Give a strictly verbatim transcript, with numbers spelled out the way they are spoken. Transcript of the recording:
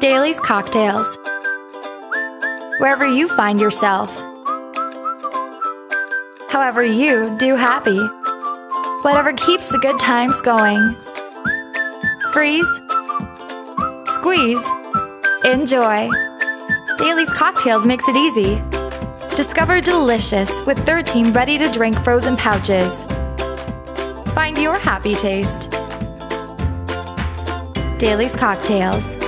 Daly's Cocktails. Wherever you find yourself. However you do happy. Whatever keeps the good times going. Freeze. Squeeze. Enjoy. Daly's Cocktails makes it easy. Discover delicious with thirteen ready-to-drink frozen pouches. Find your happy taste. Daly's Cocktails.